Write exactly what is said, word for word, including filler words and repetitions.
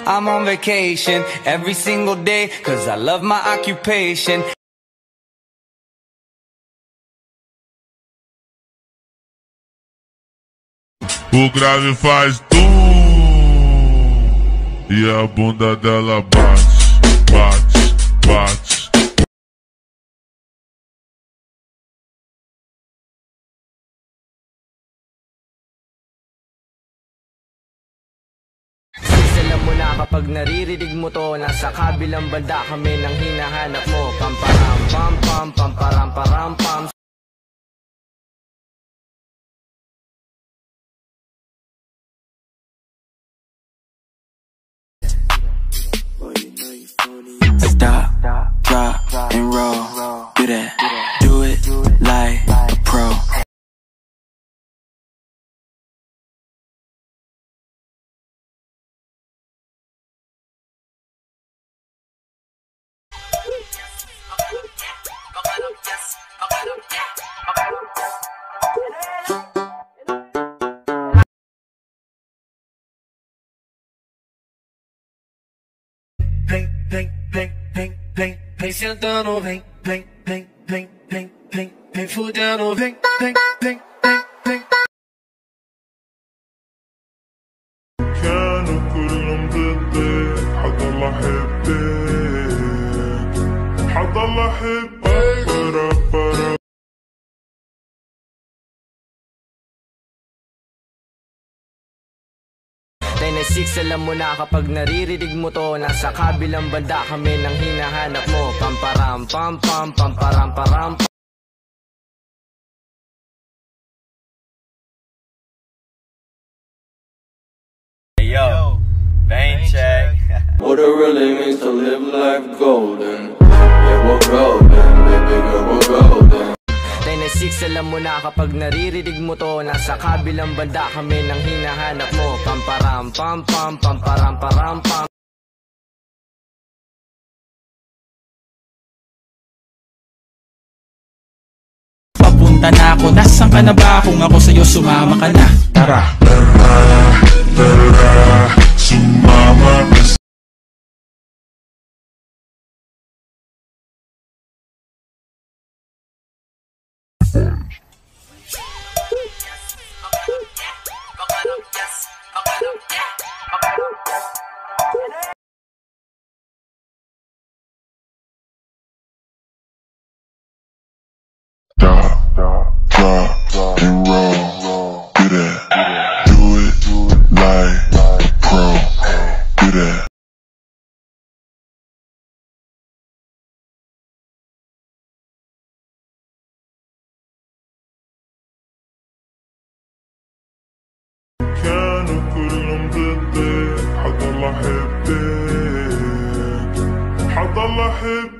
I'm on vacation every single day, cause I love my occupation. O grave faz tum e a bunda dela bate, bate, bate. Alam mo na kapag naririnig mo to, nasa kabilang banda kami nang hinahanap mo. Pamparam pam pam pamparam param pam. Stop, drop, and roll. Do that, do it like a pro. Vem, vem, vem, vem, vem, vem sentando, vem, vem, vem, vem, vem, vem, vem fudendo, vem, vem, vem, vem, vem. كانوا كلهم ضدي حضل احبك حضل احبك برا برا. Six, alam mo na kapag naririnig mo to, nasa kabilang banda kami nang hinahanap mo. Pamparam pam pam pamparam param pam. Hey yo, vein check. What it really means to live life golden. Yeah, we're golden, baby girl, we're golden. Six, alam mo na kapag naririnig mo to, nasa kabilang banda kami nang hinahanap mo. Pamparam pam pam pamparam param pam. Papunta na ako, nasan ka na ba? Kung ako sa'yo sumama ka na. Tara, Tara, tara, sumama ka sa Stop, drop, and roll. Do that, do it like a pro. Do that. كانوا كلهم ضدي حضل احبك حضل احبك